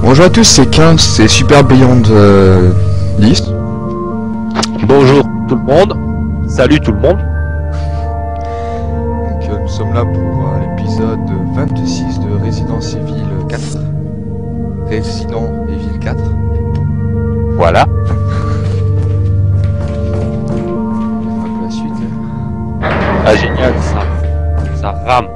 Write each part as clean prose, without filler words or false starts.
Bonjour à tous, c'est 15, c'est Super Beyond List. Bonjour tout le monde, salut tout le monde. Donc nous sommes là pour l'épisode 26 de Resident Evil 4. Resident Evil 4. Voilà. Un peu la suite. Ah génial, ça rame.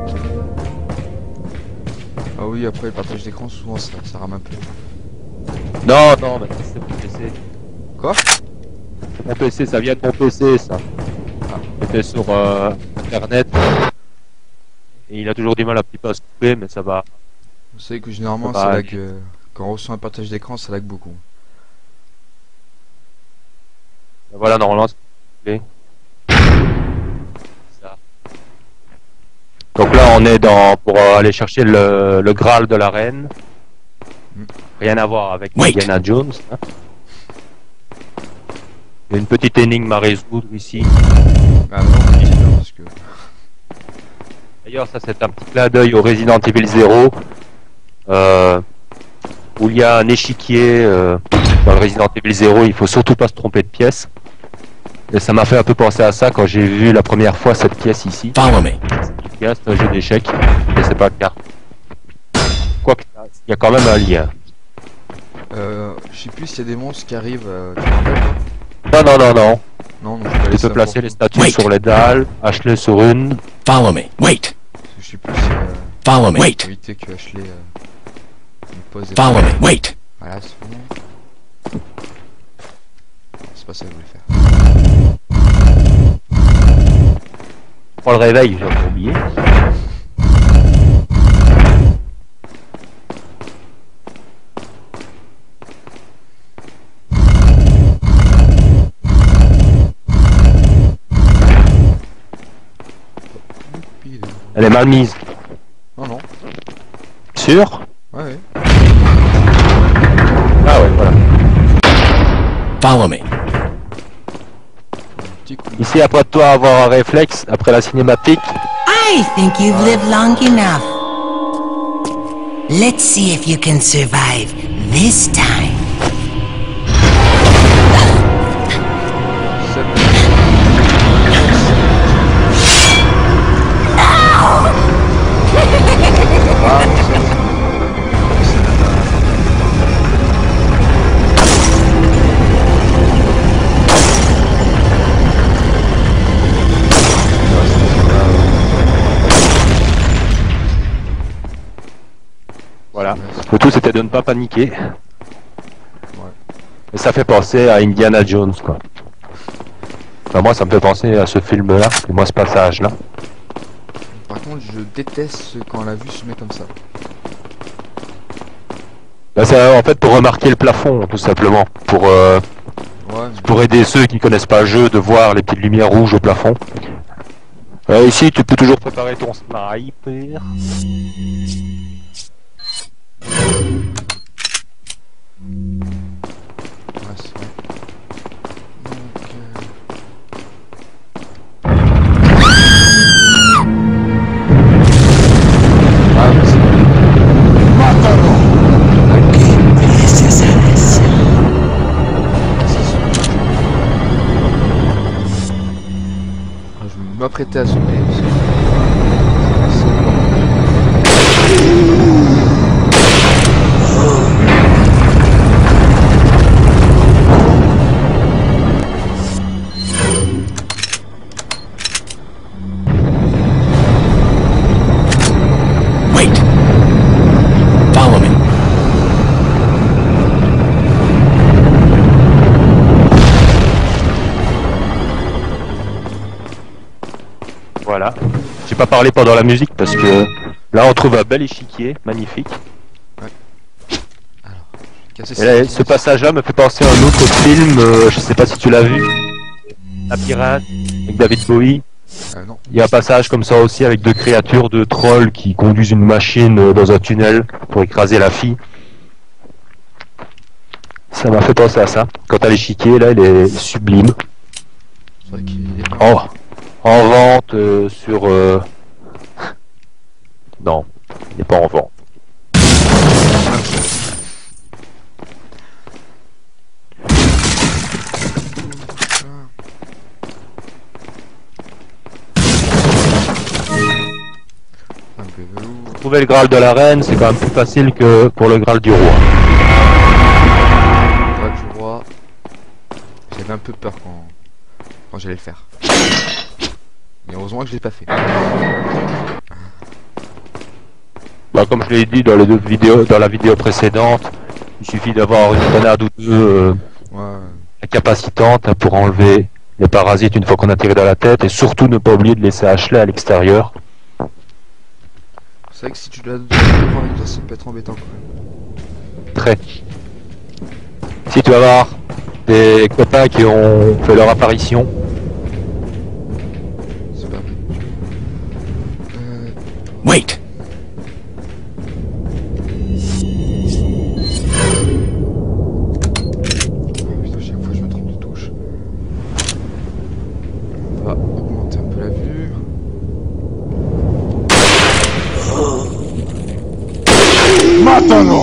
Ah oui, après le partage d'écran, souvent ça rame un peu. Non, mais c'est mon PC. Quoi? Mon PC, ça vient de mon PC ça. J'étais sur internet. Et il a toujours du mal un petit peu à se couper, mais ça va. Vous savez que généralement Ça ça va lag, quand on reçoit un partage d'écran, ça lag beaucoup. Voilà, normalement c'est ça. Donc là on est pour aller chercher le Graal de la reine. Rien à voir avec Indiana Jones. Hein. Il y a une petite énigme à résoudre ici. Ah non, parce que... D'ailleurs, ça c'est un petit clin d'œil au Resident Evil 0, où il y a un échiquier dans le Resident Evil 0, il faut surtout pas se tromper de pièce. Et ça m'a fait un peu penser à ça quand j'ai vu la première fois cette pièce ici. Follow me. C'est un jeu d'échecs, mais c'est pas le cas. Quoique, il y a quand même un lien. je sais plus s'il y a des monstres qui arrivent, tu te rappelles pas? Non. Non, donc Tu peux placer les statues sur les dalles, Ashley sur une. Follow me. Wait. Je sais plus si... Follow me. pour Wait. éviter que Ashley me pose des Follow problèmes. me. Wait. Voilà, c'est bon. C'est pas ça que je voulais faire. Prends le réveil, j'ai encore oublié. Elle est mal mise. Non. Sûr? Ouais. Ah ouais, voilà. Follow me. Petit coup. Ici, après toi avoir un réflexe, après la cinématique, I think you've lived long enough. Let's see if you can survive this time. voilà. Le tout c'était de ne pas paniquer. Et ça fait penser à Indiana Jones, quoi. Enfin, moi, ça me fait penser à ce film-là, et moi, ce passage-là. Par contre, je déteste quand la vue se met comme ça. Bah, c'est en fait pour remarquer le plafond, tout simplement. Ouais, Pour aider ceux qui ne connaissent pas le jeu de voir les petites lumières rouges au plafond. Ici, tu peux toujours préparer ton sniper. ouais, c'est vrai. Donc, ah, mais c'est bon. Ah, je m'apprêtais à sauter. Wait. Follow me. Voilà. J'ai pas parlé pendant la musique parce que là, on trouve un bel échiquier, magnifique. Et là, ce passage-là me fait penser à un autre film, je sais pas si tu l'as vu, La Pirate, avec David Bowie. Non. Il y a un passage comme ça aussi avec deux créatures de trolls qui conduisent une machine dans un tunnel pour écraser la fille. Ça m'a fait penser à ça. Quant à l'échiquier, là, il est sublime. C'est vrai qu'il est pas... Oh, en vente sur... Non, il n'est pas en vente. trouver le Graal de la Reine, c'est quand même plus facile que pour le Graal du Roi. Le Graal du Roi, j'avais un peu peur quand j'allais le faire. Mais heureusement que je l'ai pas fait. Bah, comme je l'ai dit dans la vidéo précédente, il suffit d'avoir une grenade ou deux Ouais. incapacitantes pour enlever les parasites une fois qu'on a tiré dans la tête, et surtout ne pas oublier de laisser Ashley à l'extérieur. C'est vrai que si tu dois ça peut être embêtant quand même. Très. Si tu vas voir des copains qui ont fait leur apparition, C'est pas vrai. Wait! Putain, chaque fois je me trompe de touche. On va augmenter un peu la vue. Mátalo!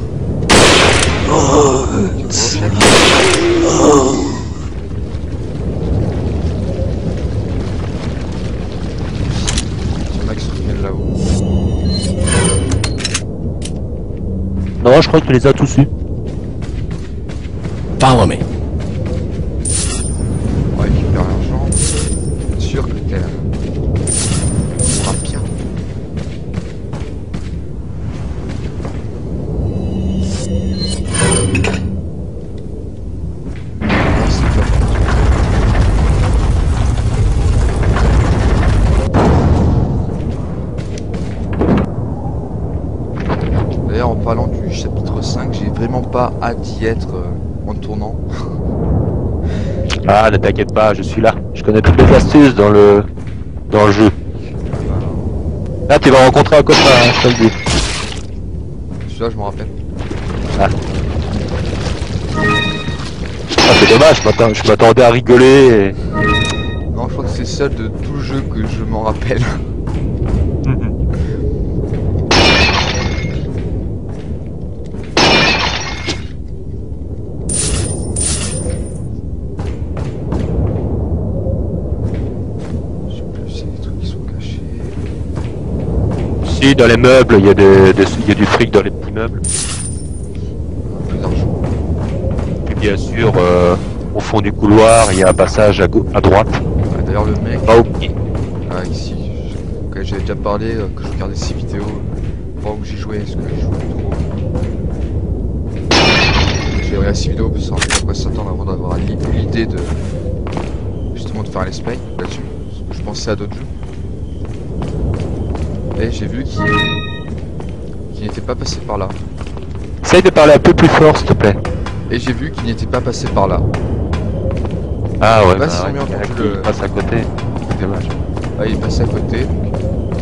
Il y en a qui se reviennent là-haut. non, je crois que tu les as tous eus. Follow me. On récupère l'argent. Sûr que t'es là. On va bien. Oh, c'est dur. D'ailleurs, en parlant du chapitre 5, j'ai vraiment pas hâte d'y être en tournant. Ah, ne t'inquiète pas, je suis là. Je connais toutes les astuces dans le jeu. Là, tu vas rencontrer un copain, hein, je te le dis. Celui-là, je m'en rappelle. Ah, c'est dommage, je m'attendais à rigoler. Non, je crois que c'est seul de tout le jeu que je m'en rappelle. Je sais plus, c'est des trucs qui sont cachés. Si, dans les meubles, il y a il y a du fric dans les petits meubles. Plus d'argent. Puis bien sûr, au fond du couloir, il y a un passage à droite. Ouais, d'ailleurs, le mec. Pas oublié. Ah, ici, quand j'avais déjà parlé, que je regardais ces vidéos pendant que j'y jouais, parce que je jouais trop. J'ai regardé ces vidéos pour savoir à quoi s'attendre avant d'avoir l'idée de justement de faire un let's play là-dessus. Parce que je pensais à d'autres jeux. Et j'ai vu qu'il n'était pas passé par là. Essaye de parler un peu plus fort, s'il te plaît. Et j'ai vu qu'il n'était pas passé par là. Ah ouais, Bah, si on met encore il le- passe à côté. C'est dommage. Ah, il est passé à côté, donc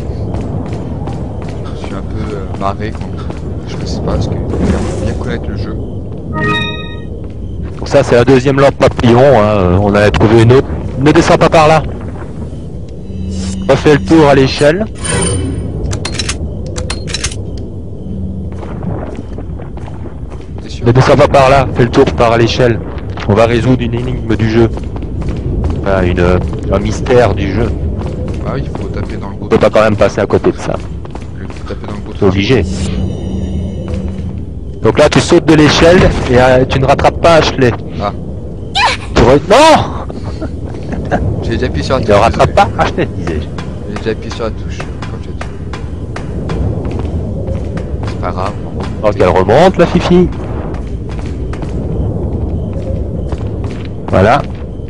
je suis un peu marré quand je ne sais pas, parce qu'il faut bien connaître le jeu. Donc ça, c'est la deuxième lampe papillon, hein. On en a trouvé une autre. Ne descends pas par là. Refais le tour à l'échelle. T'es sûr? Ne descends pas par là, fais le tour par l'échelle. On va résoudre une énigme du jeu. Enfin, un mystère du jeu. Ah oui, il faut taper dans le On gros. peut pas quand même passer à côté de ça. Il faut taper dans le gros. C'est obligé. Donc là, tu sautes de l'échelle et tu ne rattrapes pas Ashley. Ah, Non, j'ai déjà appuyé sur la ne touche. rattrape désolé. pas Ashley, disais-je. J'ai déjà appuyé sur la touche quand tu as dit. C'est pas grave. Donc elle remonte, la fifi. Voilà.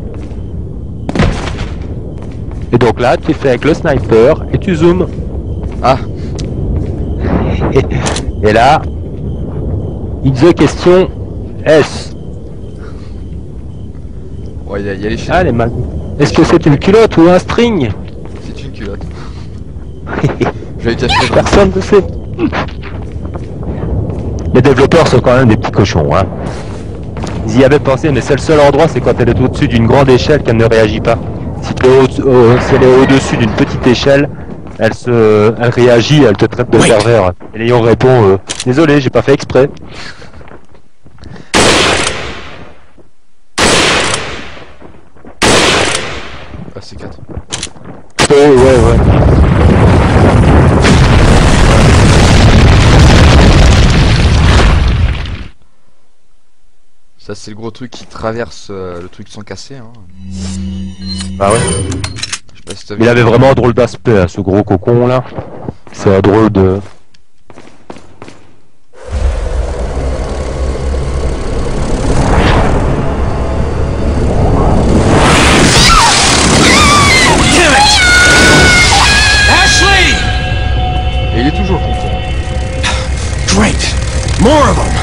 Et donc là, tu fais avec le sniper et tu zoomes. Ah, Et là, il the question S. ouais, il y a les chaînes. Ah, les mal. Est-ce que c'est une culotte ou un string? C'est une culotte. J'avais déjà fait. Personne ne sait. Les développeurs sont quand même des petits cochons, hein. Ils y avaient pensé, mais c'est le seul endroit, c'est quand elle est au-dessus d'une grande échelle qu'elle ne réagit pas. Si elle est au-dessus d'une petite échelle, elle réagit, elle te traite de Oui. pervers. Et Léon répond, désolé, j'ai pas fait exprès. Ah, c'est 4. Ouais. Ça c'est le gros truc qui traverse le truc sans casser. Hein. Bah ouais. Je sais pas si t'as Il vu. avait vraiment un drôle d'aspect, hein, ce gros cocon là. C'est un drôle de... Ashley! Et il est toujours content. Great! More of them!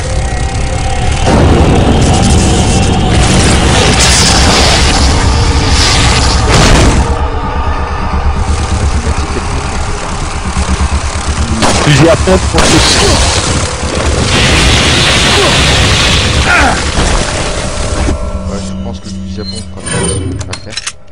Fusil à pompe pour Ouais, je pense que le fusil à pompe fera l'affaire.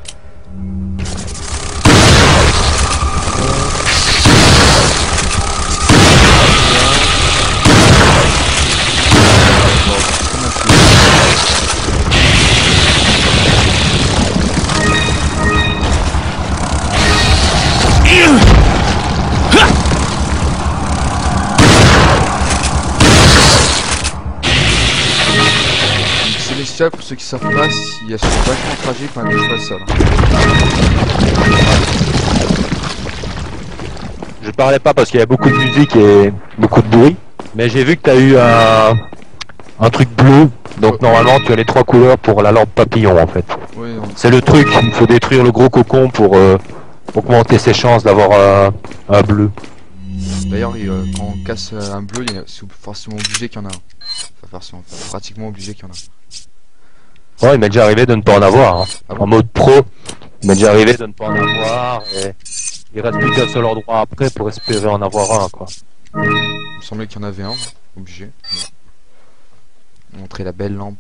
Célestial, pour ceux qui savent pas, si elles sont vachement tragiques quand elles touchent pas le sol. Je parlais pas parce qu'il y a beaucoup de musique et beaucoup de bruit, mais j'ai vu que t'as eu un truc bleu, donc normalement tu as les 3 couleurs pour la lampe papillon en fait. Oui, C'est le truc, il faut détruire le gros cocon pour augmenter ses chances d'avoir un bleu. d'ailleurs, quand on casse un bleu, c'est forcément obligé qu'il y en a un. Enfin, forcément, pratiquement obligé qu'il y en a un. Ouais, il m'est déjà arrivé de ne pas en avoir. Hein. Ah bon? En mode pro, il m'est déjà arrivé de ne pas en avoir et il reste plus qu'un seul endroit après pour espérer en avoir un quoi. Il me semblait qu'il y en avait un, obligé. Montrer la belle lampe.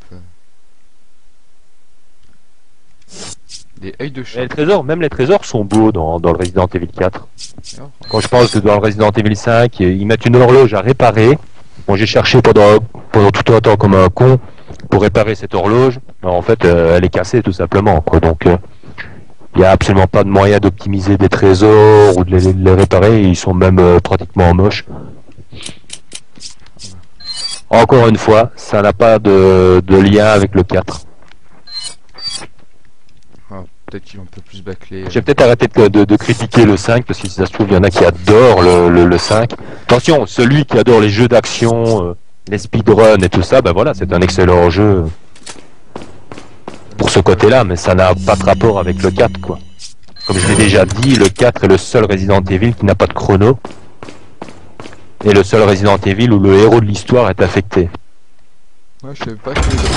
Des œils de Mais chat. les trésors, même les trésors sont beaux dans le Resident Evil 4. D'ailleurs, Quand je pense que dans le Resident Evil 5, ils mettent une horloge à réparer. Bon, j'ai cherché pendant tout un temps comme un con pour réparer cette horloge. Alors, en fait, elle est cassée tout simplement. Quoi. Donc, il n'y a absolument pas de moyen d'optimiser des trésors ou de les réparer. Ils sont même pratiquement moches. Encore une fois, ça n'a pas de lien avec le 4. peut-être qu'ils ont un peu plus bâclé. J'ai peut-être arrêté de critiquer le 5 parce que si ça se trouve, il y en a qui adorent le 5. Attention, celui qui adore les jeux d'action, les speedruns et tout ça, ben voilà, c'est un excellent jeu pour ce côté-là, mais ça n'a pas de rapport avec le 4, quoi. Comme je l'ai déjà dit, le 4 est le seul Resident Evil qui n'a pas de chrono. Et le seul Resident Evil où le héros de l'histoire est affecté. Ouais, je savais pas que les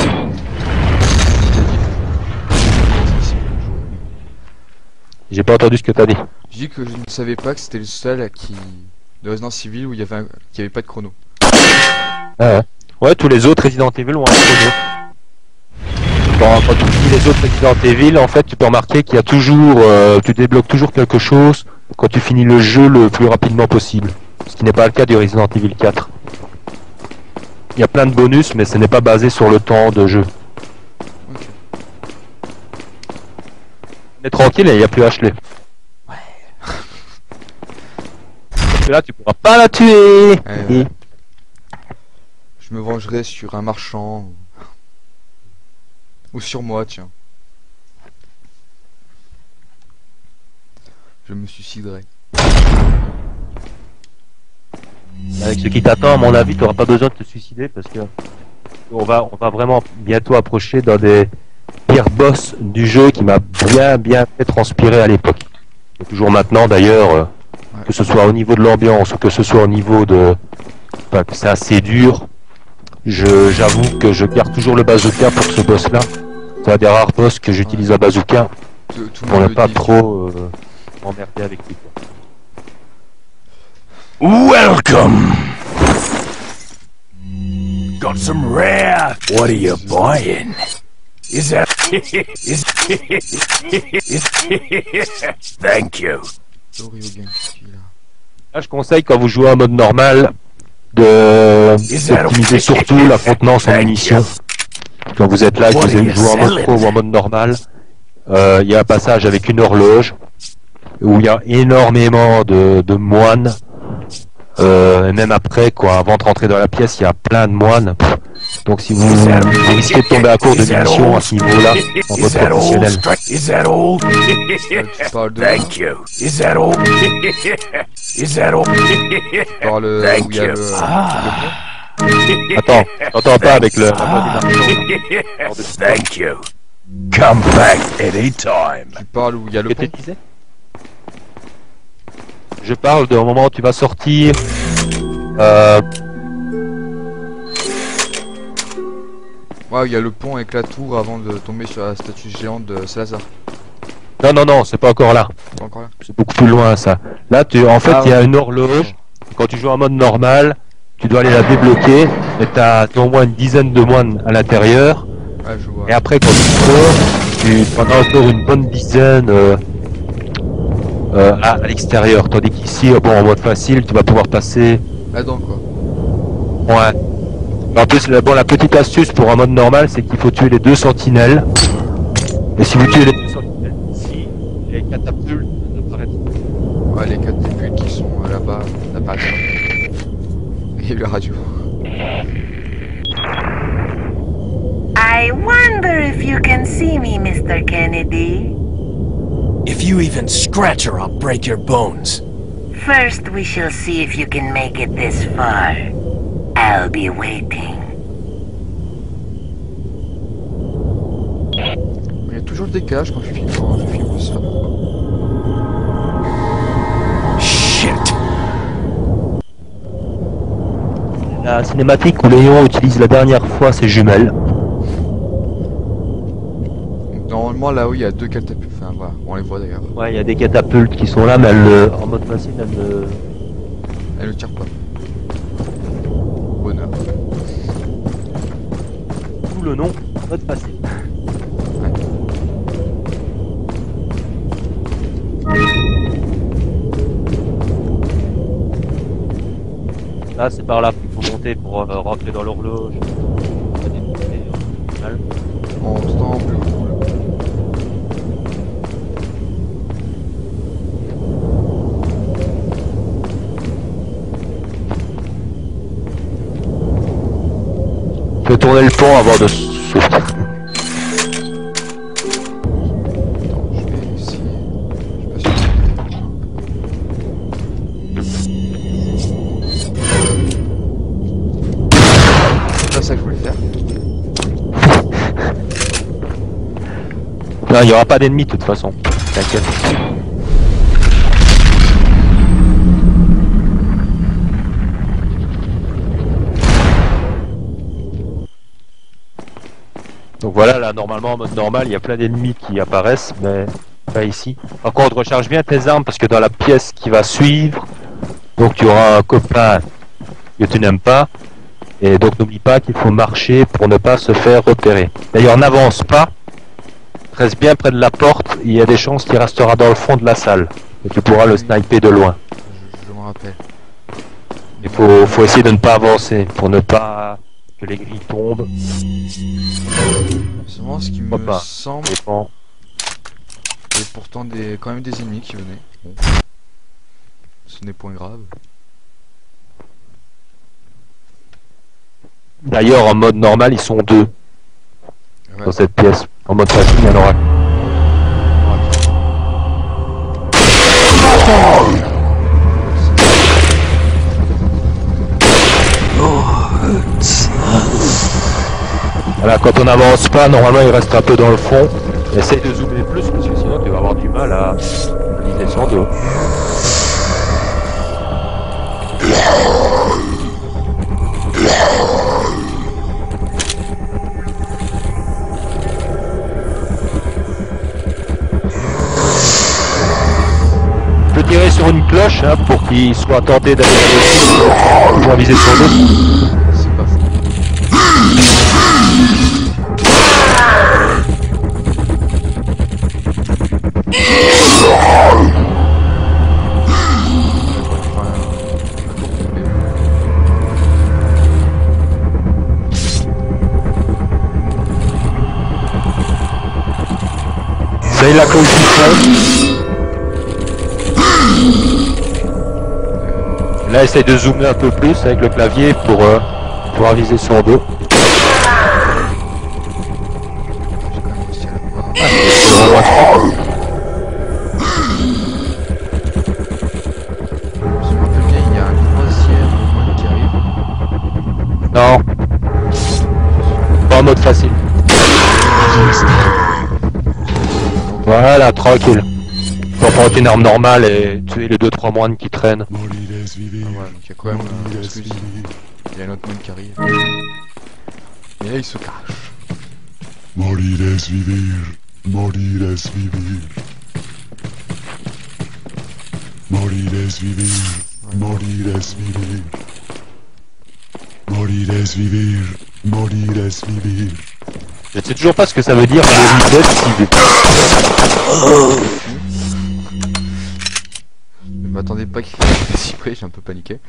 J'ai pas entendu ce que t'as dit. Je dis que je ne savais pas que c'était le seul de Resident Evil où il y avait qui avait pas de chrono. Ah ouais. Ouais, tous les autres Resident Evil ont un chrono. Quand tu finis les autres Resident Evil, en fait, tu peux remarquer qu'il y a toujours, tu débloques toujours quelque chose quand tu finis le jeu le plus rapidement possible. Ce qui n'est pas le cas du Resident Evil 4. Il y a plein de bonus, mais ce n'est pas basé sur le temps de jeu. Ok. On est tranquille et il n'y a plus Ashley. Ouais. Parce que là, tu pourras pas la tuer. Je me vengerai sur un marchand ou sur moi, tiens. Je me suiciderai. Avec ce qui t'attend, à mon avis, tu n'auras pas besoin de te suicider parce que on va vraiment bientôt approcher dans des pires boss du jeu qui m'a bien fait transpirer à l'époque. Et toujours maintenant d'ailleurs, que ce soit au niveau de l'ambiance ou que ce soit au niveau de... Enfin, que c'est assez dur. J'avoue que je garde toujours le bazooka pour ce boss-là. C'est un des rares boss que j'utilise un bazooka Tout le pour ne monde le pas dit. trop m'emmerder avec lui. Quoi. Welcome! Got some rare. What are you buying? Is that... Thank you. Oreo Game, qu'est-ce qu'il a? Là, je conseille quand vous jouez en mode normal d'optimiser surtout la contenance en munitions. Quand vous êtes là, que vous jouez en mode pro ou en mode normal, il y a un passage avec une horloge où il y a énormément de moines. Et même après, quoi, avant de rentrer dans la pièce, il y a plein de moines. Donc si vous risquez de tomber à court de munitions à ce niveau-là, en mode professionnel. Is that old? Tu parles de... Thank you. Is that old? Is that old? Tu parles où Thank il y a you. le... Attends, t'entends pas avec le... Thank you. Come back anytime. Tu parles où il y a le Que pont. tu disais? Je parle d'un moment où tu vas sortir. Ouais, il y a le pont avec la tour avant de tomber sur la statue géante de Salazar. Non, c'est pas encore là. Pas encore là. C'est beaucoup plus loin ça. Là, en fait, Ah, il y a ouais. une horloge. Quand tu joues en mode normal, tu dois aller la débloquer. Et t'as au moins une dizaine de moines à l'intérieur. Ouais, je vois. Et après, quand tu sors, tu en as encore une bonne dizaine à l'extérieur. Tandis qu'ici, bon, en mode facile, tu vas pouvoir passer. Là-dedans, quoi. Ouais. En plus, la petite astuce pour un mode normal, c'est qu'il faut tuer les 2 sentinelles. Et si vous tuez les 2 sentinelles ici, les catapultes apparaissent. Ouais, les 4 débuts qui sont là-bas n'apparaissent pas. Et la radio. I wonder if you can see me, Mr. Kennedy. If you even scratch her, I'll break your bones. First, we shall see if you can make it this far. I'll be waiting. Il y a toujours le décalage quand je filme ça. Shit! La cinématique où Léon utilise la dernière fois ses jumelles. Donc, normalement, là où il y a 2 catapultes. Enfin, voilà, on les voit d'ailleurs. Ouais, il y a des catapultes qui sont là, mais en mode facile, Elle ne tire pas. Bonheur. D'où le nom, mode facile. Là, c'est par là qu'il faut monter pour rentrer dans l'horloge. En temps bleu. Tu peux tourner le pont avant de sauter. Attends, je vais essayer. Je suis pas sûr. C'est pas ça que je voulais faire. Non, il n'y aura pas d'ennemis de toute façon. T'inquiète. Donc voilà, là normalement en mode normal, il y a plein d'ennemis qui apparaissent, mais pas ici. Par contre, recharge bien tes armes parce que dans la pièce qui va suivre, donc tu auras un copain que tu n'aimes pas, et donc n'oublie pas qu'il faut marcher pour ne pas se faire repérer. D'ailleurs, n'avance pas, reste bien près de la porte, il y a des chances qu'il restera dans le fond de la salle, et tu pourras le sniper de loin. Je me rappelle. Il faut essayer de ne pas avancer pour ne pas que les grilles tombent. C'est vraiment ce qui me Hoppa. semble. Dépend. Et pourtant quand même des ennemis qui venaient. Bon. Ce n'est point grave. D'ailleurs, en mode normal, ils sont 2 Ouais. dans cette pièce. En mode facile, il y en aura. Voilà, quand on n'avance pas, normalement il reste un peu dans le fond. Essaye de zoomer plus parce que sinon tu vas avoir du mal à viser son dos. Tu peux tirer sur une cloche hein, pour qu'il soit tenté d'aller pour viser son dos. C'est pas fou. C'est la cloche du fond. Là, essaye de zoomer un peu plus avec le clavier pour pouvoir viser son dos. J'ai quand même réussi à la voir. Au moins 3. Si je me rappelle bien, il y a un troisième qui arrive. Non. Pas en mode facile. Voilà, tranquille. Faut prendre une arme normale et tuer les 2-3 moines qui traînent. Ah ouais, donc il y a quand même ce que je dis. Il y a un autre monde qui arrive. Et là, il se cache. Morir es vivir, morir es vivir. Morir es vivir, morir es vivir. Morir es vivir, morir es vivir. Je sais toujours pas ce que ça veut dire. Ne m'attendais pas qu'il fasse si près, j'ai un peu paniqué.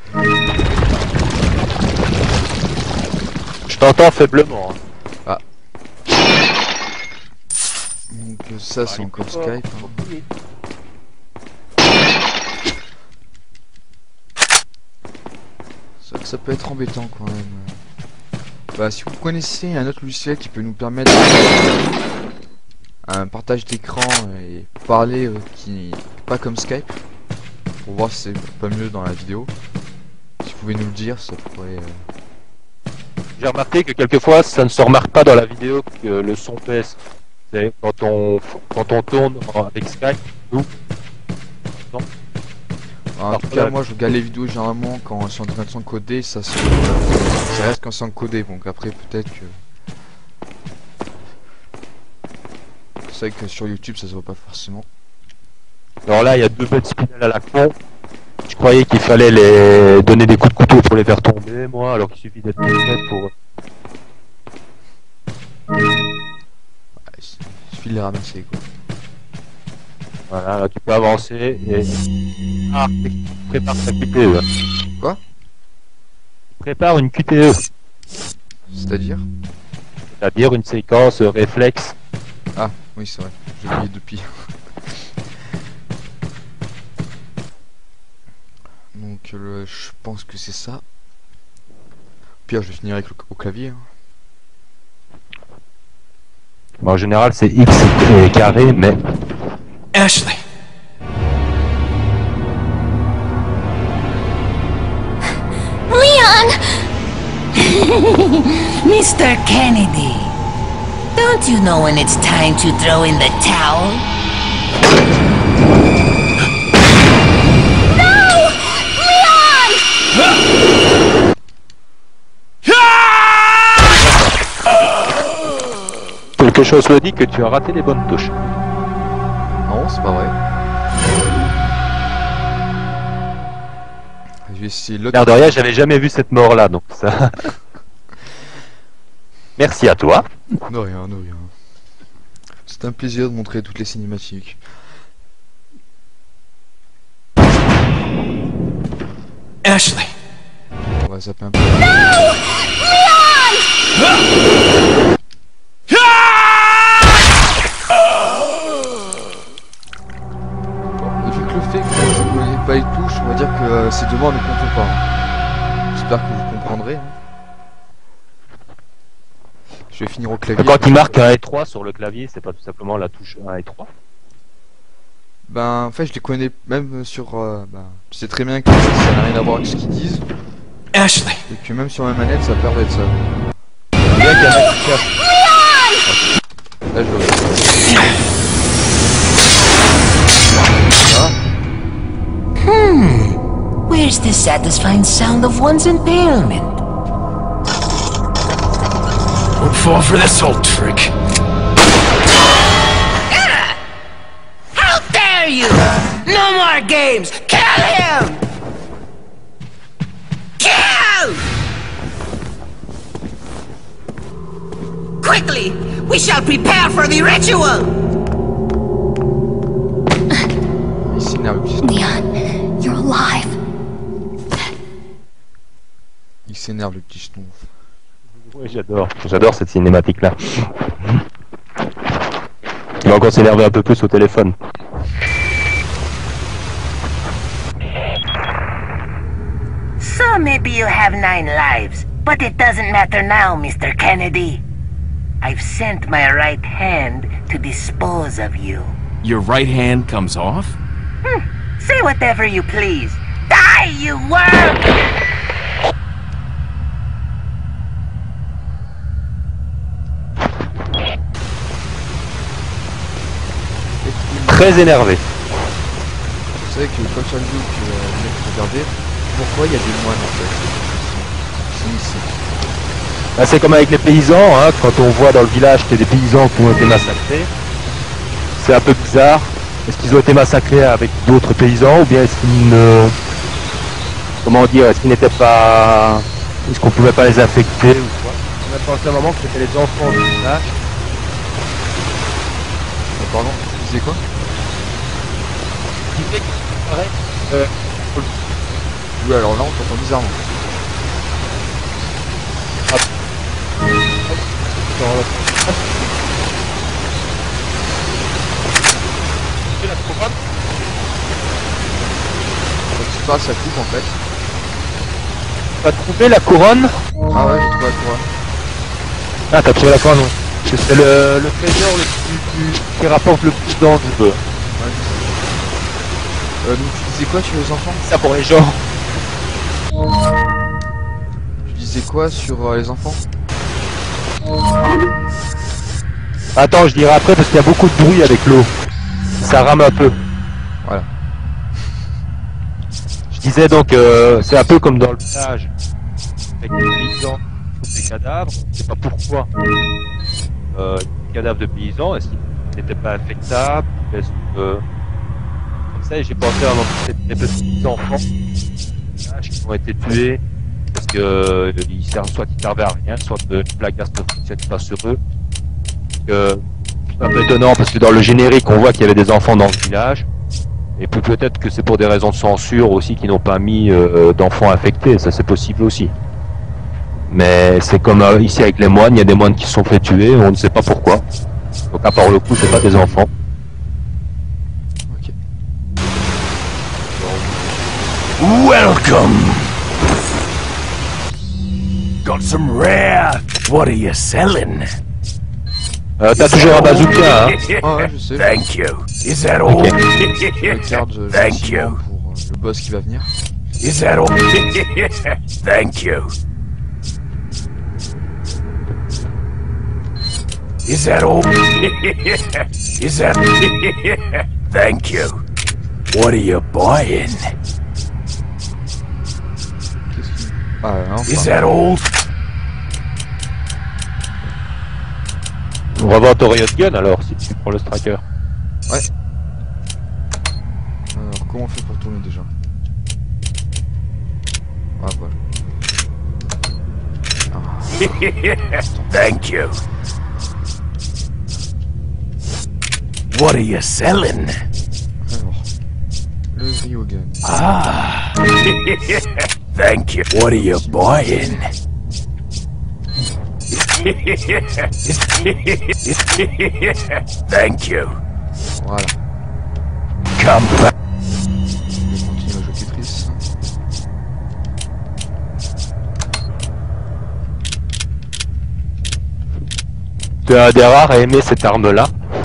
Je t'entends faiblement. Ah. Donc ça c'est encore Skype. Hein. C'est vrai que ça peut être embêtant quand même. Bah si vous connaissez un autre logiciel qui peut nous permettre un partage d'écran et parler qui pas comme Skype, pour voir si c'est pas mieux dans la vidéo, si vous pouvez nous le dire, ça pourrait... J'ai remarqué que quelquefois ça ne se remarque pas dans la vidéo que le son baisse. C'est quand on tourne avec Skype, nous. Non. En tout cas, moi je regarde les vidéos généralement quand je suis en train de s'encoder, ça reste quand c'est encodé, donc après peut-être que... C'est vrai que sur YouTube ça se voit pas forcément. Alors là, il y a 2 bêtes spinels à la con. Je croyais qu'il fallait les donner des coups de couteau pour les faire tomber, moi, alors qu'il suffit d'être prêt pour... Ouais, il suffit de les ramasser quoi. Voilà, là tu peux avancer et... Ah, prépare ta QTE. Quoi? Prépare une QTE. C'est-à-dire? C'est-à-dire une séquence réflexe. Ah, oui c'est vrai, j'ai oublié depuis. Donc je pense que c'est ça. Pire, je vais finir avec au clavier. Hein. Bon, en général, c'est X et carré, mais... Ashley! Leon! Mr. Kennedy, don't you know when it's time to throw in the towel? No! Leon! Quelque chose me dit que tu as raté les bonnes touches. Non, c'est pas vrai. Je vais essayer l'autre. L'air de rien, j'avais jamais vu cette mort-là, donc ça... Merci à toi. De rien, de rien. C'est un plaisir de montrer toutes les cinématiques. Ashley! On va zapper un peu. Bon, vu que le fait que vous ne voyez pas les touches, on va dire que ces devoirs ne comptent pas. Hein. J'espère que vous comprendrez. Hein. Je vais finir au clavier. Quand il marque un et 3 sur le clavier, c'est pas tout simplement la touche 1 et 3. Ben, en fait, je les connais même sur... tu sais très bien que ça n'a rien à voir avec ce qu'ils disent. Ashley! Et que même sur ma manette, ça perd d'être ça. Bien qu'il y en a qui cherchent. Là, je le... Where's the satisfying sound of one's impalement? Don't fall for this old trick. How dare you! No more games! Kill him! Kill! Quickly! We shall prepare for the ritual! Il s'énerve, Leon, you're alive. il s'énerve le petit schtroumpf. Oui, j'adore cette cinématique là. Il va encore s'énerver un peu plus au téléphone. So maybe you have 9 lives, But it doesn't matter now, Mr. Kennedy. I've sent my right hand to dispose of you. Your right hand comes off? Say whatever you please. Die, you worm! Très énervé. Vous savez que quand sur le vidéo que le mec regardait, pourquoi il y a des moines en fait qui sont ici. Bah, c'est comme avec les paysans, hein, quand on voit dans le village qu'il y a des paysans qui ont été massacrés. C'est un peu bizarre. Est-ce qu'ils ont été massacrés avec d'autres paysans ou bien est-ce qu'ils ne... Comment dire, est-ce qu'ils n'étaient pas... Est-ce qu'on pouvait pas les affecter ou quoi? On a pensé à un moment que c'était les enfants du village. Pardon, tu disais quoi? Qui fait qu'il paraît... Oui, alors là on t'entend bizarrement. Quand tu passes, ça coupe en fait. T'as trouvé la couronne? Ah ouais, j'ai trouvé la couronne. Ah, t'as trouvé la couronne, non. C'est le trésor qui rapporte le plus d'enjeux. Ouais, donc tu disais quoi sur les enfants? Ça pour les gens. Tu disais quoi sur les enfants? Attends, je dirai après parce qu'il y a beaucoup de bruit avec l'eau. Ça rame un peu. Voilà. Je disais donc, c'est un peu comme dans le village. Avec des paysans, des cadavres. Je sais pas pourquoi. Des cadavres de paysans, est-ce qu'ils n'étaient pas affectables? Est-ce que... Comme ça, j'ai pensé à des petits enfants qui ont été tués parce que soit ils servaient à rien, soit la gaz ne fonctionne pas sur eux. C'est un peu étonnant parce que dans le générique on voit qu'il y avait des enfants dans le village et puis peut-être que c'est pour des raisons de censure aussi qu'ils n'ont pas mis d'enfants infectés, ça c'est possible aussi. Mais c'est comme ici avec les moines, il y a des moines qui se sont fait tuer, on ne sait pas pourquoi. Donc à part le coup c'est pas des enfants. Ok. Welcome. Got some rare. What are you selling? T'as toujours un bazooka, hein? Ah ouais, je sais. Thank you. Is that all? Je garde Thank gentiment you. pour le boss qui va venir. Is that all? Thank you. Is that all? Is that... Thank you. What are you buying? Qu'est-ce qui... Ah non, Is that all? On va voir ton Riot Gun alors si tu prends le striker. Ouais. Alors comment on fait pour tourner déjà? Ah voilà. Ah. Thank you. What are you selling? Alors. Le Rio Gun. Ah. Thank you. What are you buying? Thank you. Voilà. Come back. Je vais continuer à jouer Tetris. Tu es un des rares à aimer cette arme-là.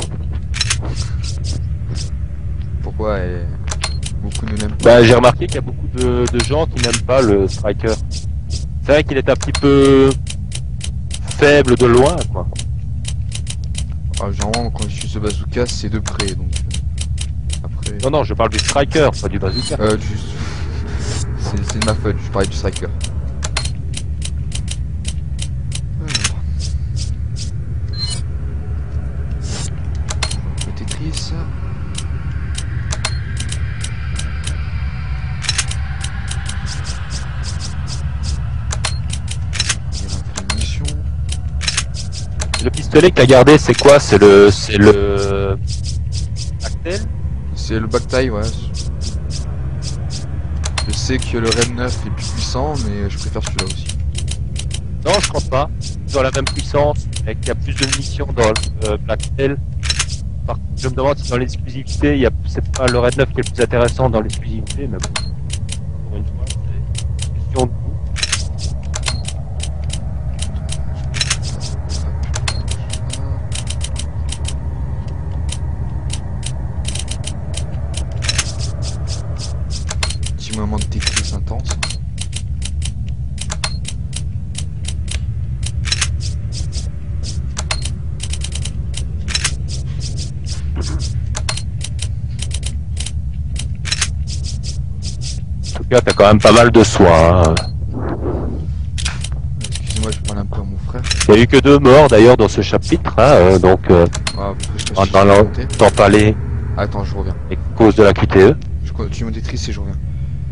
Pourquoi beaucoup ne l'aiment pas? Bah, j'ai remarqué qu'il y a beaucoup de gens qui n'aiment pas le striker. C'est vrai qu'il est un petit peu faible de loin, quoi. Ah, généralement quand je suis ce bazooka c'est de près donc après. Non, non, je parle du striker, pas du bazooka. C'est de ma faute, je parlais du striker. Alors. Le Tetris. Le pistolet que t'as gardé, c'est quoi? C'est le Actel? C'est le backtie, ouais. Je sais que le Red 9 est plus puissant, mais je préfère celui-là aussi. Non, je crois pas. Ils ont la même puissance, et qu'il y a plus de munitions dans le Blacktail. Par contre, je me demande si dans l'exclusivité, c'est pas le Red 9 qui est le plus intéressant dans l'exclusivité, mais bon. Encore une fois, c'est une question de goût. cas, t'as quand même pas mal de soins. Hein. Excusez-moi, je parle un peu à mon frère. Il y a eu que 2 morts d'ailleurs dans ce chapitre, hein, donc Ah, je on va t'en parler Attends, je reviens. les causes de la QTE. Je continue mon Tetris et je reviens.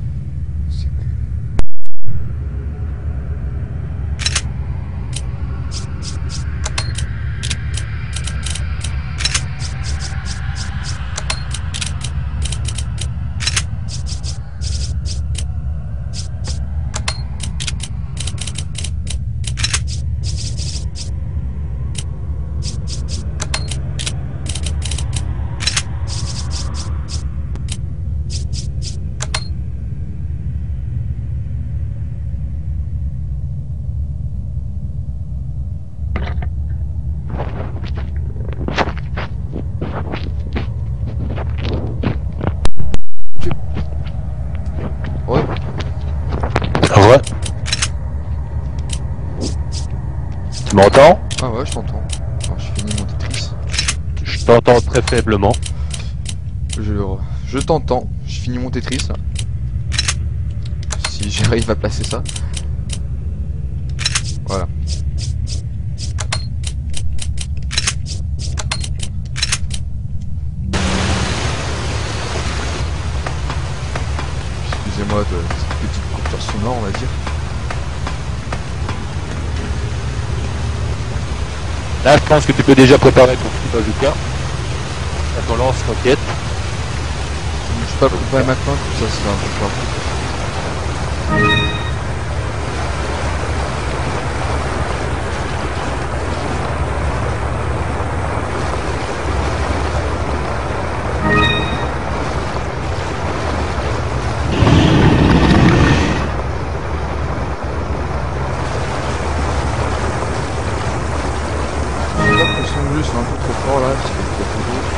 Ouais. Ouais. Tu m'entends? Ah ouais, je t'entends. Attends, j'ai fini mon Tetris. Je t'entends très faiblement. Je t'entends. J'ai fini mon Tetris. Là. Si j'arrive à placer ça. Voilà. Excusez-moi de cette petite coupure sonore, on va dire. Là, je pense que tu peux déjà préparer ton petit bazooka. À ton lance-roquette. Je peux pas le préparer maintenant, comme ça c'est un peu fort. C'est un peu trop fort là, parce qu'il y a trop d'eau.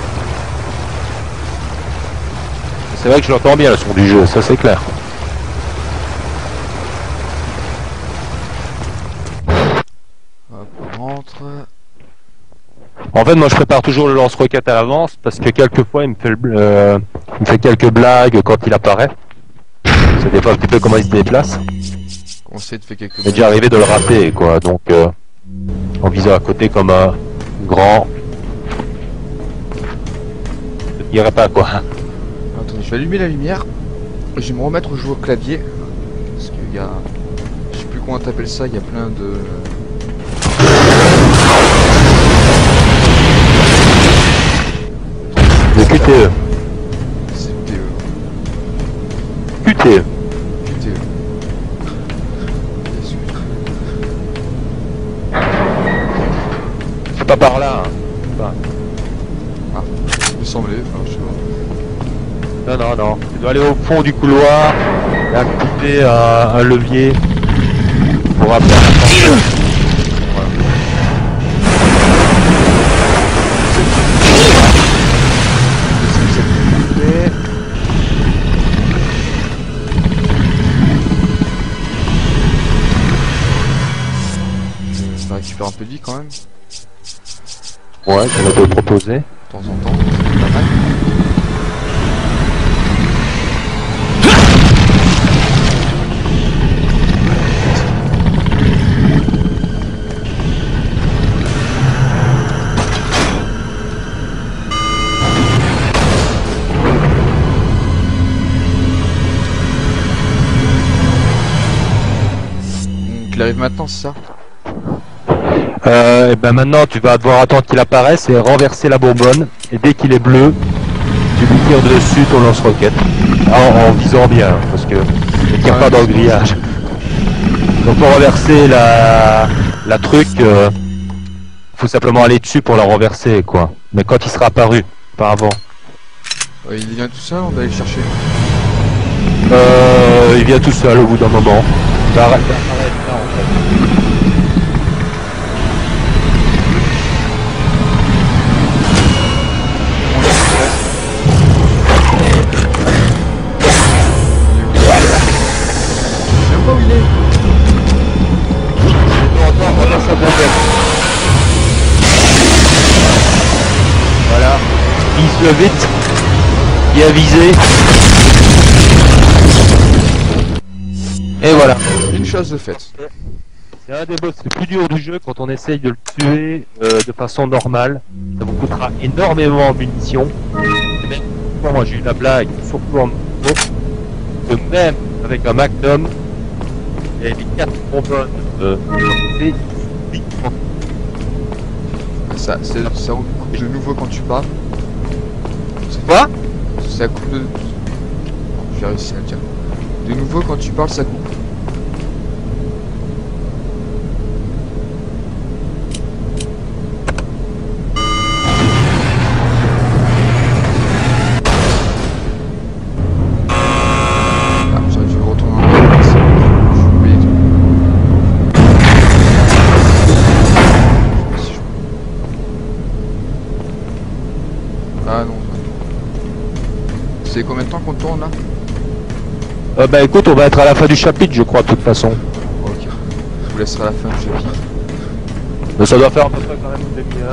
C'est vrai que je l'entends bien le son du jeu, ça c'est clair. Hop, on rentre. En fait, moi je prépare toujours le lance-roquette à l'avance parce que quelquefois il me fait quelques blagues quand il apparaît. Ça dépend un petit peu comment il se déplace. On sait de faire quelques. C'est déjà arrivé de le rater quoi, donc en visant à côté comme un grand. Je te dirais pas quoi. Attendez, je vais allumer la lumière. Je vais me remettre au jouer au clavier. Parce qu'il y a. Je sais plus comment t'appelles ça, il y a plein de. Le QTE. CTE. QTE. QTE. Bien sûr. C'est pas par là. Hein. Pas. Ah, ça me semblait, enfin, je sais pas. Non, non, non. Tu dois aller au fond du couloir et activer un levier pour appeler la porte. Voilà. Ça récupère un peu de vie quand même, Ouais, on va te le proposer. de temps en temps, c'est pas mal. Donc il arrive maintenant, c'est ça? Et ben maintenant tu vas devoir attendre qu'il apparaisse et renverser la bourbonne. Et dès qu'il est bleu, tu lui tires dessus ton lance-roquette. En visant bien, parce que ne tire pas dans le grillage. Donc pour renverser la truc, faut simplement aller dessus pour la renverser quoi. Mais quand il sera apparu, pas avant. Il vient tout seul, on va aller le chercher. Il vient tout seul au bout d'un moment. Ça arrête là en fait. Je sais pas où il est. Voilà, vise-le vite, bien visé. Et voilà. Une chose de faite. C'est un des boss les plus durs du jeu quand on essaye de le tuer de façon normale. Ça vous coûtera énormément en munitions. Et même, moi j'ai eu la blague, surtout en moto, que même avec un Magnum, et les 4 bonbonnes c'est vite. Ça coupe de nouveau quand tu parles. C'est quoi? Ça coupe de... Je vais réussir à le dire. De nouveau quand tu parles, ça coupe. Ah, j'aurais dû retourner en arrière. Je vais oublier tout. Si je- Ah non. C'est combien de temps qu'on tourne là? Bah écoute, on va être à la fin du chapitre, je crois, de toute façon. Ok. Je vous laisserai à la fin du chapitre. Mais ça doit faire à peu près quand même une demi-heure.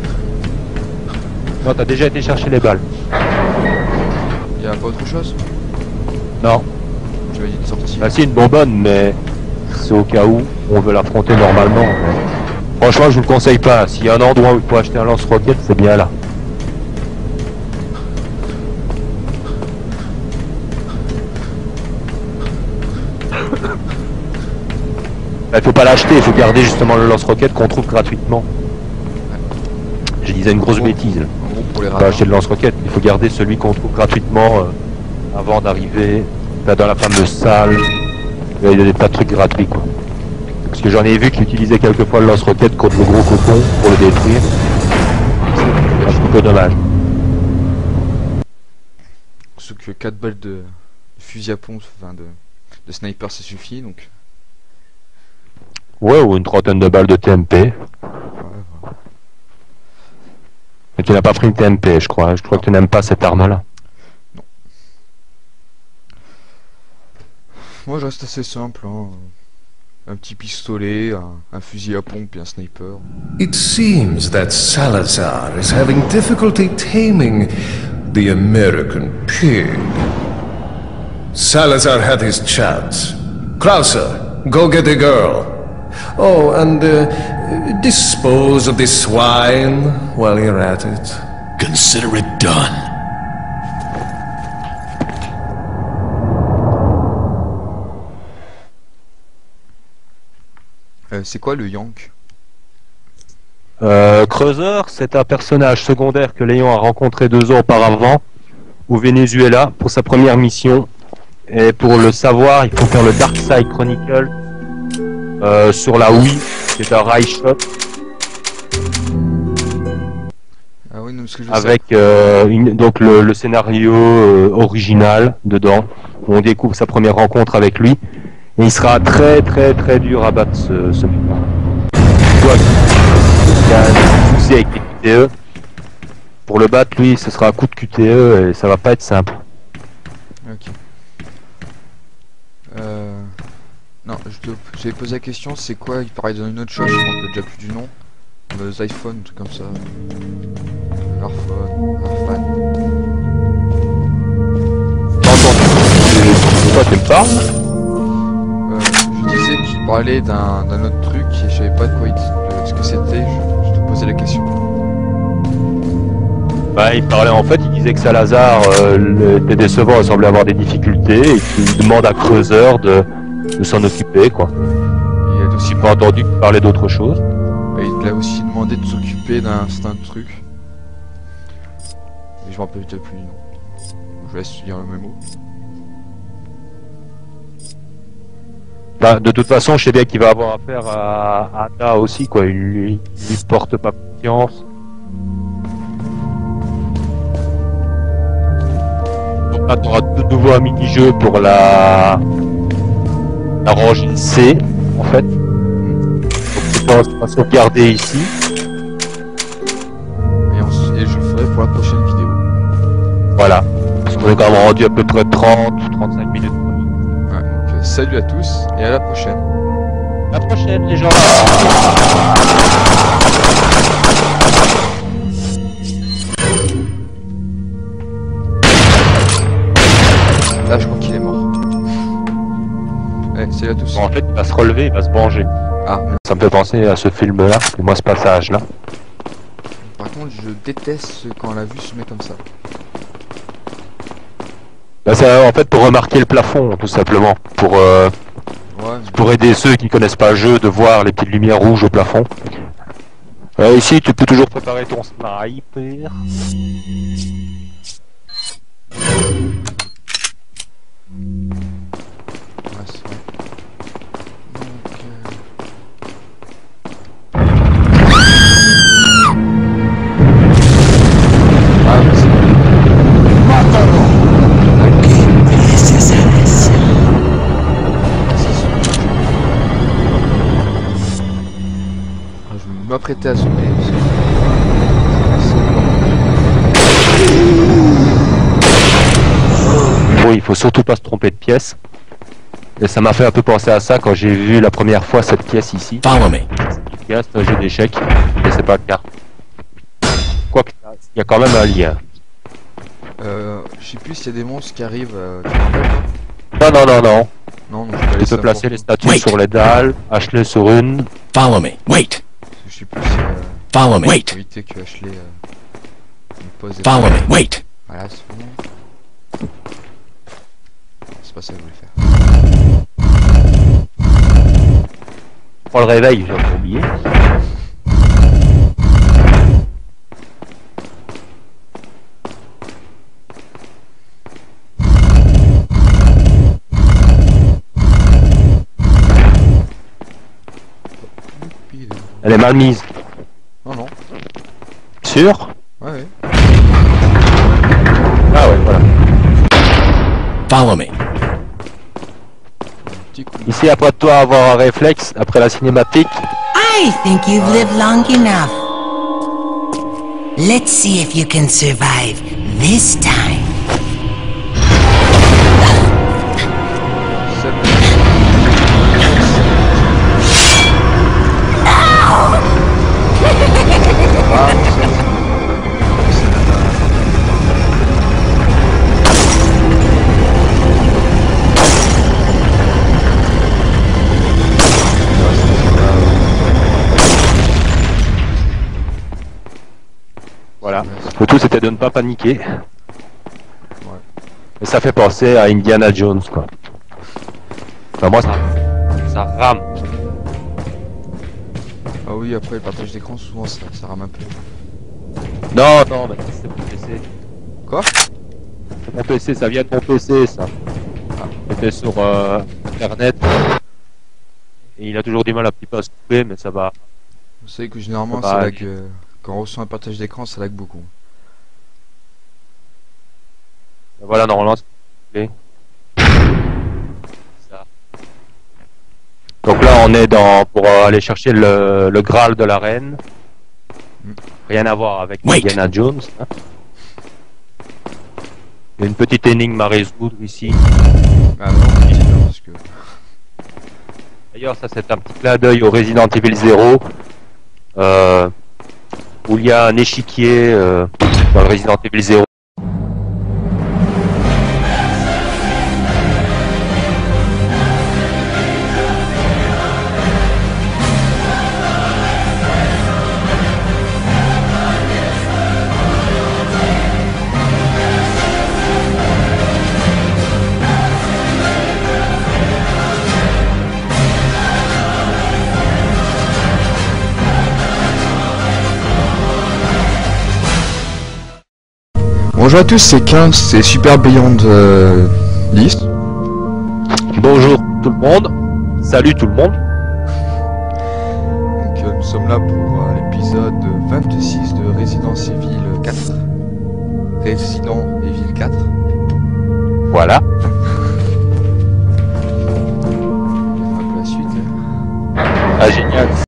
Non, t'as déjà été chercher les balles. Y'a pas autre chose? Non. Tu m'as dit de sortir. Bah si, une bonbonne, mais c'est au cas où on veut l'affronter normalement. Mais... Franchement, je vous le conseille pas. S'il y a un endroit où il faut acheter un lance-roquette, c'est bien là. Il faut pas l'acheter, il faut garder justement le lance-roquette qu'on trouve gratuitement. Je disais une grosse bêtise. Là. En gros, pour les Faut pas radars. acheter le lance-roquette, il faut garder celui qu'on trouve gratuitement avant d'arriver là dans la fameuse salle. Il y a des tas de trucs gratuits quoi. Parce que j'en ai vu qui utilisaient quelquefois le lance-roquette contre le gros coton pour le détruire. C'est un peu dommage. Sauf que 4 balles de fusil à pompe, enfin de sniper, ça suffit donc. Ouais, ou une trentaine de balles de TMP. Ouais, voilà. Mais tu n'as pas pris une TMP, je crois. Je crois que tu n'aimes pas cette arme-là. Moi je reste assez simple, hein. Un petit pistolet, un fusil à pompe et un sniper. It seems that Salazar is having difficulty taming the American pig. Salazar had his chance. Krauser, go get the girl. Oh, and dispose of the swine while you're at it. Consider it done. C'est quoi le Yank? Creuseur, c'est un personnage secondaire que Léon a rencontré 2 ans auparavant au Venezuela pour sa première mission. Et pour le savoir, il faut faire le Dark Side Chronicle sur la Wii, c'est un rail shot Ah oui, non, parce que je avec donc le scénario original dedans. Où on découvre sa première rencontre avec lui et il sera très très très dur à battre ce mec-là. Il a un souci avec les QTE. Pour le battre, lui, ce sera un coup de QTE et ça va pas être simple. Ok. Non, j'avais posé la question, c'est quoi? Il parlait d'une autre chose, je me rappelle déjà plus du nom. Les iPhones, un truc comme ça. Arfan. Toi, t'aimes pas? Je disais qu'il parlait d'un autre truc et je savais pas de quoi ce que c'était, je te posais la question. Bah, il parlait en fait, il disait que Salazar était décevant, il semblait avoir des difficultés et qu'il demande à Creuseur de s'en occuper quoi. Et il a aussi, J'ai pas entendu parler d'autre chose. il a aussi demandé de s'occuper d'un certain truc. Et je me rappelle déjà plus du nom. Je laisse dire le même mot. Bah, de toute façon, je sais bien qu'il va avoir affaire à Anna aussi quoi. Il lui porte pas confiance. Donc là, t'auras de nouveau un mini-jeu pour la rangée C, en fait. Donc c'est pas sauvegarder ici. Et je le ferai pour la prochaine vidéo. Voilà. Parce qu'on est quand même rendu à peu près 30 ou 35 minutes. Ouais, donc salut à tous et à la prochaine. À la prochaine les gens. Là je crois qu'il est mort. Ouais, salut. En fait, il va se relever, il va se venger. Ah, Ça me fait penser à ce film-là, et moi ce passage-là. par contre, je déteste quand la vue se met comme ça. Bah, c'est en fait pour remarquer le plafond, tout simplement. Ouais, Pour aider ceux qui ne connaissent pas le jeu de voir les petites lumières rouges au plafond. Ici, tu peux toujours préparer ton sniper. ouais, c'est vrai. Donc, ah, mais c'est bon. Ah, je vais m'apprêter à sauter. Oui, il faut surtout pas se tromper de pièce. Et ça m'a fait un peu penser à ça quand j'ai vu la première fois cette pièce ici. Follow me. C'est un jeu d'échecs, et c'est pas le cas. Quoique, il y a quand même un lien. Je sais plus s'il y a des monstres qui arrivent. Tu te rappelles, toi Non, non, non, non. Non, donc je vais Tu laisser peux placer pour- les statues Wait. sur les dalles, Ashley sur une. Follow me. Wait. Je sais plus si. Follow me. Pour Wait. éviter que Ashley me pose des Follow me. Wait. Voilà, c'est bon. C'est pas ça que je voulais faire. Prends le réveil, j'ai encore oublié. Elle est mal mise. Non, non. Sûr? Ouais, ouais. Ah ouais, voilà. Follow me. Petit coup. Ici, après toi avoir un réflexe, après la cinématique, I think you've lived long enough. Let's see if you can survive this time. C'est bon. Ah, c'est bon. voilà. Le tout c'était de ne pas paniquer. Et ça fait penser à Indiana Jones, quoi. Enfin, moi, ça rame. Ah oui, après le partage d'écran, souvent ça rame un peu. Non, non, mais c'est mon PC. Quoi? C'est mon PC, ça vient de mon PC, ça. C'était sur internet. Et il a toujours du mal un petit peu à se couper, mais ça va. Vous savez que généralement, Bah, ça lag, quand on reçoit un partage d'écran, ça lag beaucoup. Voilà, normalement, c'est ça. Donc là, on est pour aller chercher le Graal de la reine. Rien à voir avec Wait. Indiana Jones. Hein. Il y a une petite énigme à résoudre ici. Ah non, c'est bien, parce que... D'ailleurs, ça c'est un petit clin d'œil au Resident Evil 0, où il y a un échiquier dans le Resident Evil 0. Bonjour à tous, c'est 15, c'est Super Beyond List. Bonjour tout le monde, salut tout le monde. Donc nous sommes là pour l'épisode 26 de Resident Evil 4. Resident Evil 4. Voilà.